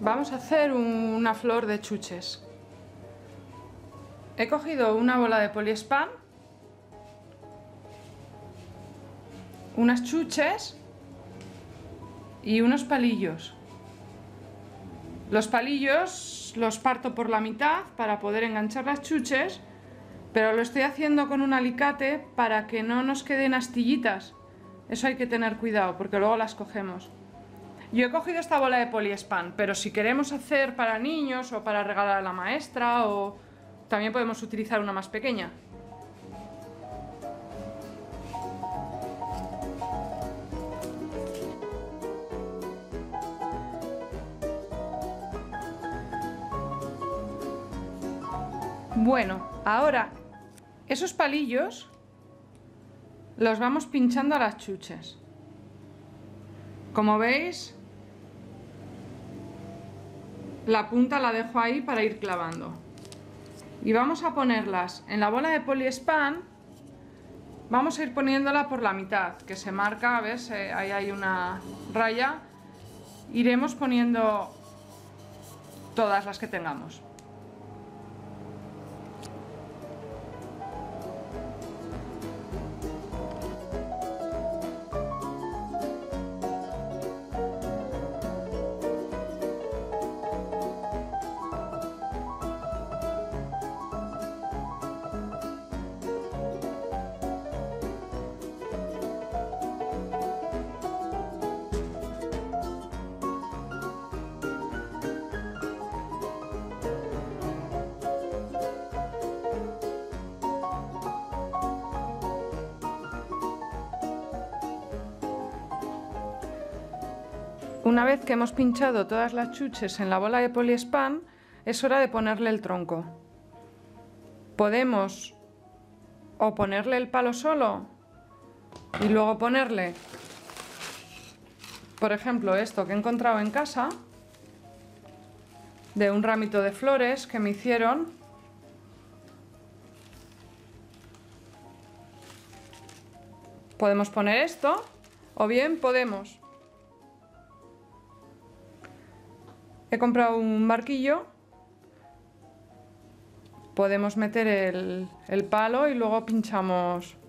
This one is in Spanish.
Vamos a hacer una flor de chuches. He cogido una bola de poliespan, unas chuches y unos palillos. Los palillos los parto por la mitad para poder enganchar las chuches, pero lo estoy haciendo con un alicate para que no nos queden astillitas. Eso hay que tener cuidado porque luego las cogemos. Yo he cogido esta bola de poliespan, pero si queremos hacer para niños o para regalar a la maestra, o también podemos utilizar una más pequeña. Bueno, ahora esos palillos los vamos pinchando a las chuches. Como veis, la punta la dejo ahí para ir clavando. Y vamos a ponerlas en la bola de poliespan. Vamos a ir poniéndola por la mitad, que se marca, ¿ves? Ahí hay una raya. Iremos poniendo todas las que tengamos. Una vez que hemos pinchado todas las chuches en la bola de poliespan, es hora de ponerle el tronco. Podemos o ponerle el palo solo y luego ponerle, por ejemplo, esto que he encontrado en casa, de un ramito de flores que me hicieron. Podemos poner esto, o bien podemos... He comprado un marquillo, podemos meter el palo y luego pinchamos